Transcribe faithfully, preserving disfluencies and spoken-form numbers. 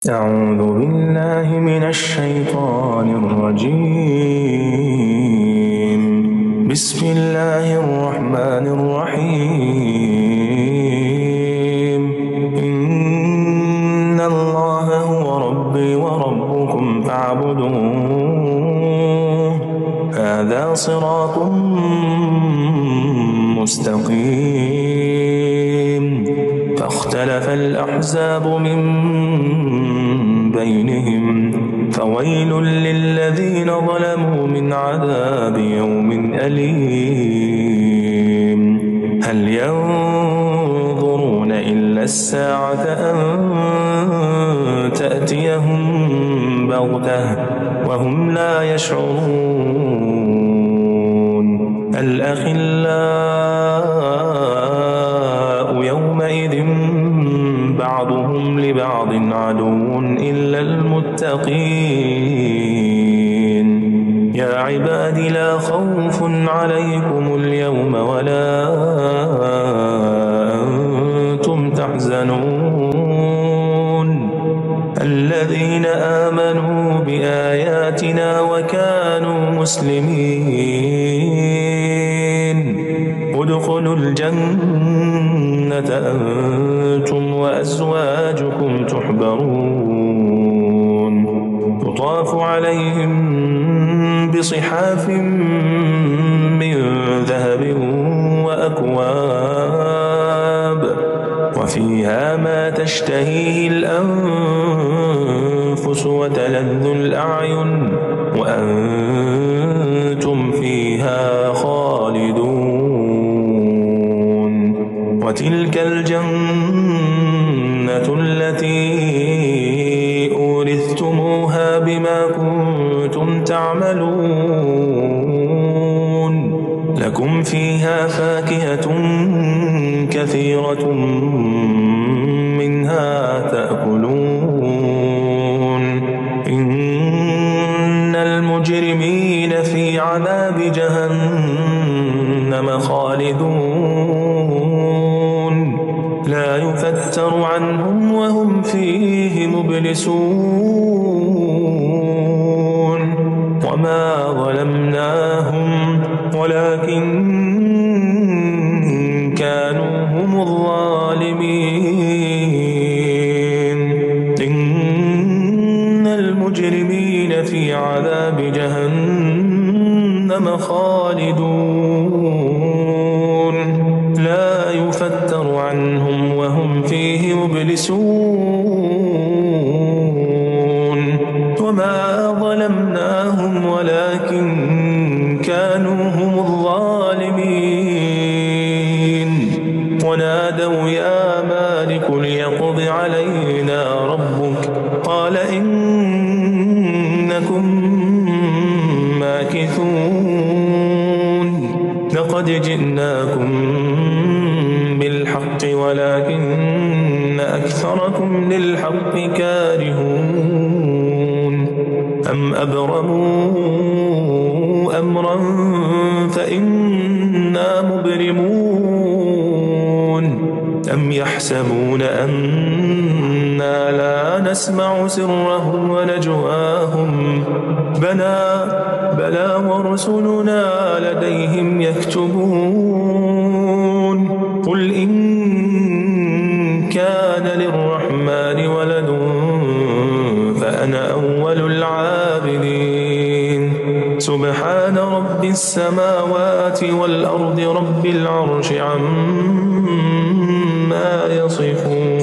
أعوذ بالله من الشيطان الرجيم. بسم الله الرحمن الرحيم. إن الله هو ربي وربكم فاعبدوه هذا صراط مستقيم. فاختلف الأحزاب من بينهم فويل للذين ظلموا من عذاب يوم أليم. هل ينظرون إلا الساعة أن تأتيهم بغتة وهم لا يشعرون. الأخلاء يومئذ بعضهم لبعض عدو إلا المتقين. يا عباد لا خوف عليكم اليوم ولا أنتم تحزنون الذين آمنوا بآياتنا وكانوا مسلمين. ادخلوا الجنة أنتم وأزواجكم تحبرون يطاف عليهم بصحاف من ذهب وأكواب وفيها ما تشتهيه الأنفس وتلذ الأعين وأنتم فيها خالدون. وتلك الجنة التي أورثتموها بما كنتم تعملون. لكم فيها فاكهة كثيرة منها تأكلون. إن المجرمين في عذاب جهنم خالدون لا يفتر عنهم وهم فيه مبلسون. وما ظلمناهم ولكن كانوا هم الظالمين. إن المجرمين في عذاب جهنم خالدون لا يفتر عنهم وهم فيه مبلسون. وما ظلمناهم ولكن كانوا هم الظالمين. ونادوا يا مالك ليقض علينا ربك قال إنكم ماكثون. لقد جئناكم بالحق ولكن أكثركم للحق كارهون. أم أبرموا أمرا فإنا مبرمون. أم يحسبون أنا لا نسمع سرهم ونجواهم بلى بلى ورسلنا لديهم يكتبون. قل إن كان للرحمن ولد فأنا أول العابدين. سبحان رب السماوات والأرض رب العرش عما يصفون.